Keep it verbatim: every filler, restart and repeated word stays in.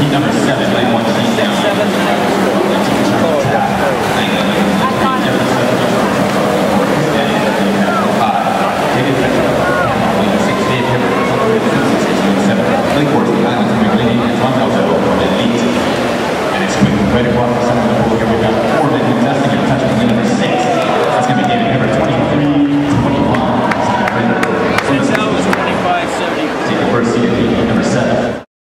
number seven, lane one, she's down. Lake Forest Islands, McLean, and Ron Eldo, Elite. And it's quick, right across the center.